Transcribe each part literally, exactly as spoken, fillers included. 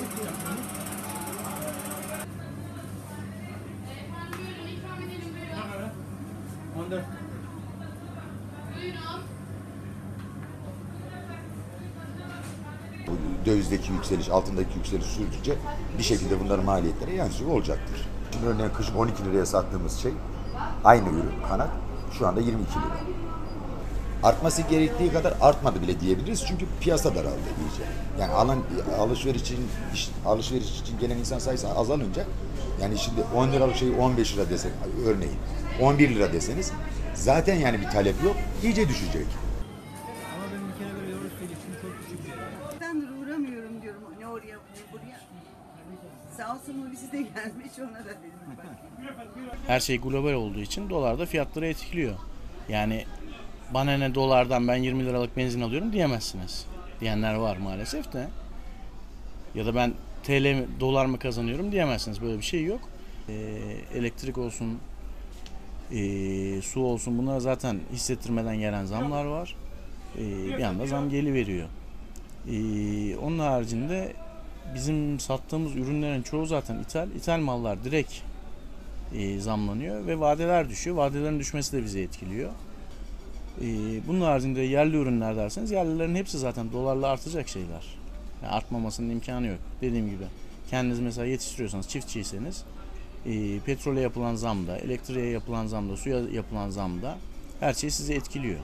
Bu dövizdeki yükseliş, altındaki yükseliş sürdükçe bir şekilde bunların maliyetlere yansıyor olacaktır. Şimdi örneğin kışın on iki liraya sattığımız şey, aynı ürün kanat şu anda yirmi iki lira. Artması gerektiği kadar artmadı bile diyebiliriz çünkü piyasa daraldı iyice. Yani alan alışveriş için alışveriş için gelen insan sayısı azalınca, yani şimdi on liralık şeyi on beş lira desek örneğin, on bir lira deseniz zaten yani bir talep yok, iyice düşecek. Ama ben bir kere böyle doğru söyleyeyim, çok küçük bir yer. Ben uğramıyorum diyorum, ne oraya ne buraya. Sağ olsun Hulusi de gelmiş, ona da dedim bakayım. Her şey global olduğu için dolar da fiyatları etkiliyor. Yani bana ne dolardan ben yirmi liralık benzin alıyorum diyemezsiniz. Diyenler var maalesef de. Ya da ben T L mi, dolar mı kazanıyorum diyemezsiniz. Böyle bir şey yok. Ee, elektrik olsun, e, su olsun, bunlara zaten hissettirmeden gelen zamlar var. Ee, bir anda zam geliveriyor. Ee, onun haricinde bizim sattığımız ürünlerin çoğu zaten ithal. İthal mallar direkt e, zamlanıyor ve vadeler düşüyor. Vadelerin düşmesi de bizi etkiliyor. Bunun haricinde yerli ürünler derseniz, yerlilerin hepsi zaten dolarla artacak şeyler. Yani artmamasının imkanı yok. Dediğim gibi kendiniz mesela yetiştiriyorsanız, çiftçiyseniz e, petrole yapılan zamda, elektriğe yapılan zamda, suya yapılan zamda her şey sizi etkiliyor.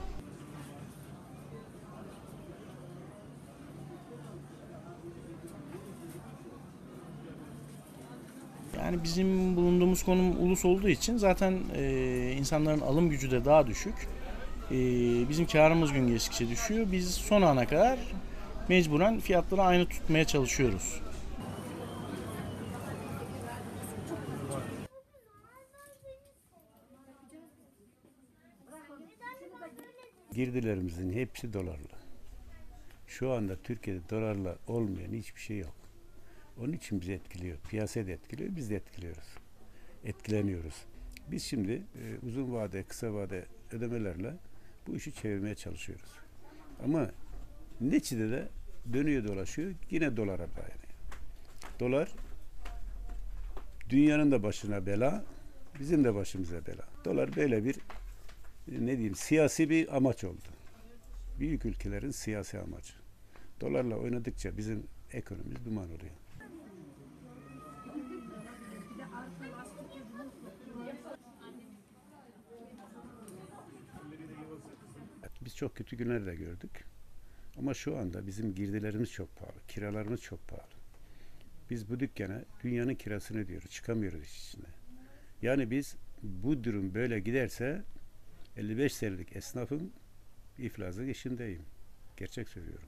Yani bizim bulunduğumuz konum ulus olduğu için zaten e, insanların alım gücü de daha düşük. E, bizim karımız gün geçtikçe düşüyor. Biz son ana kadar mecburen fiyatları aynı tutmaya çalışıyoruz. Girdilerimizin hepsi dolarla. Şu anda Türkiye'de dolarla olmayan hiçbir şey yok. Onun için bizi etkiliyor. Piyasa da etkiliyor, biz de etkiliyoruz. Etkileniyoruz. Biz şimdi e, uzun vade, kısa vade ödemelerle bu işi çevirmeye çalışıyoruz. Ama neticede de dönüyor dolaşıyor, yine dolara dayanıyor. Dolar dünyanın da başına bela, bizim de başımıza bela. Dolar böyle bir ne diyeyim, siyasi bir amaç oldu. Büyük ülkelerin siyasi amacı. Dolarla oynadıkça bizim ekonomimiz duman oluyor. Biz çok kötü günler de gördük. Ama şu anda bizim girdilerimiz çok pahalı, kiralarımız çok pahalı. Biz bu dükkana dünyanın kirasını ödüyoruz, çıkamıyoruz iş içinde. Yani biz bu durum böyle giderse elli beş senelik esnafın iflasın işindeyim. Gerçek söylüyorum.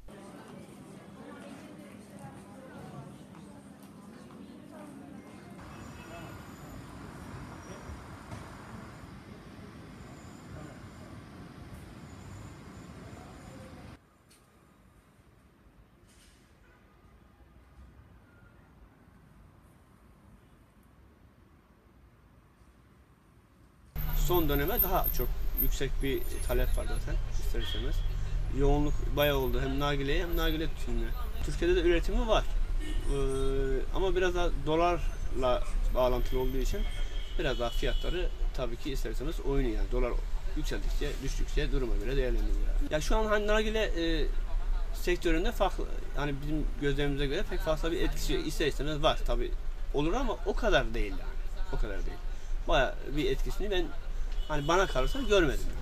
Son döneme daha çok yüksek bir talep var zaten ister istemez. Yoğunluk bayağı oldu hem nargileye hem nargile tütününe. Türkiye'de de üretimi var. Ee, ama biraz daha dolarla bağlantılı olduğu için biraz daha fiyatları tabii ki ister istemez oynuyor. Yani dolar yükseldikçe, düştükçe duruma göre değerlendiriyor. Ya şu an hani nargile e, sektöründe farklı, yani bizim gözlemimize göre pek fazla bir etkisi ister istemez var tabii. Olur ama o kadar değil yani. O kadar değil. Bayağı bir etkisini ben, hani bana kalırsa görmedim.